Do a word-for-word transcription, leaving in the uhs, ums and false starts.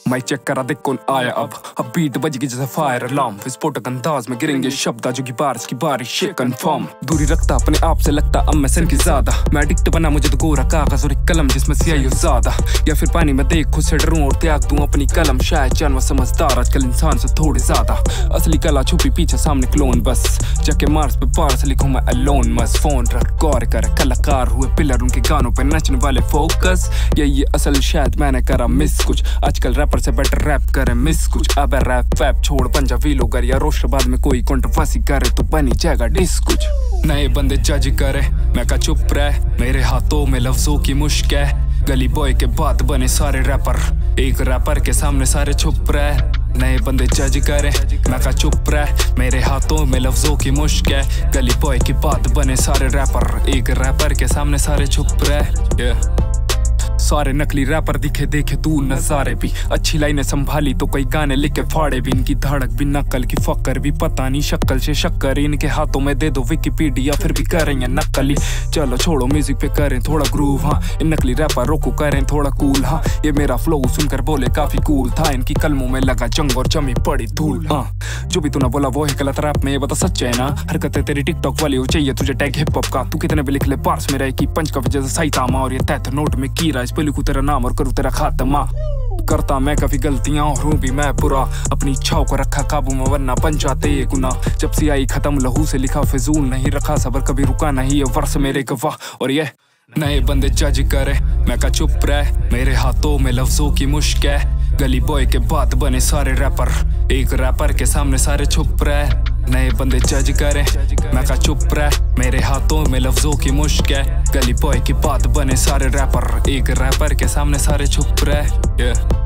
Mic check करा देख कौन आया अब अब बीट बजेगी जैसे फायर अलार्म विस्फोटक अंदाज में गिरेंगे शब्द जो की बारिश की बारिश ये कंफर्म। दूरी रखता अपने आप से लगता अब मैं सन की ज्यादा मैं एडिक्ट बना मुझे तो गोरा कागज और एक कलम जिसमें स्याही हो ज्यादा या फिर पानी में देख खुद से डरूं और त्याग दूं अपनी कलम। शायद जानवर समझदार आजकल इंसान से थोड़े ज्यादा असली कला छुपी पीछे सामने क्लोन बस जाके मार्स पे पार्स लिखूं मैं अलोन मस फोन रख गौर कर कलाकार हुए पिलर उनके गानों पे नचने वाले फोकस ये ये असल शायद मैंने करा मिस कुछ आजकल रैपर से बेटर रैप करे मिस कुछ अब रैप वैप छोड़ पंजाबी लोग या रोशबाद में कोई कंट्रोवर्सी करे तो बनी जाएगा डिस कुछ। नए बंदे जज करे मैं का चुप रह मेरे हाथों में लफ्जों की मुश्क है गली बॉय के बाद बने सारे रैपर एक रैपर के सामने सारे छुप रहे। नए बंदे जज करे मैं का चुप रह मेरे हाथों में लफ्जों की मुश्क है गली बॉय के बाद बने सारे रैपर एक रैपर के सामने सारे छुप रहे। yeah. सारे नकली रैपर दिखे देखे दूर नजारे भी अच्छी लाइनें संभाली तो कई गाने लिखे फाड़े भी इनकी धड़क भी नकल की फक्कर भी पता नहीं शक्ल से शक्कर इनके हाथों में दे दो विकिपीडिया फिर भी करें या नकली। चलो छोड़ो म्यूजिक पे करें थोड़ा ग्रूव हाँ इन नकली रैपर रोको करें थोड़ा कूल हाँ ये मेरा फ्लो सुनकर बोले काफी कूल था इनकी कलमों में लगा जंग और जमी पड़ी धूल। हाँ जो भी तूने बोला वो है गलत रैप में ये बता सच है ना हरकतें तेरी टिकटॉक वाली हो चाहिए तुझे टैग हिप हॉप का तू कितने भी लिख ले पार्स में रहे की पंच का वजह से सही तामा और ये तैथ नोट में कीरा इस पे लिखूं तेरा नाम और करूं तेरा खात्मा। करता मैं कभी गलतियां और हूँ भी मैं बुरा अपनी इच्छाओं को रखा काबू में वरना बन जाते ये गुना जब सियाही खत्म लहू से लिखा फिजूल नहीं रखा सबर कभी रुका नहीं ये वर्ष मेरे गवाह और ये नए बंदे जज करे मैं का चुप रह मेरे हाथों में लफ्जों की मुश्क है गली बॉय के बाद बने सारे रैपर एक रैपर के सामने सारे छुप रहे। नए बंदे जज करे मैं का चुप रह मेरे हाथों में लफ्जों की मुश्क है गली बॉय के बाद बने सारे रैपर एक रैपर के सामने सारे छुप रहे। yeah.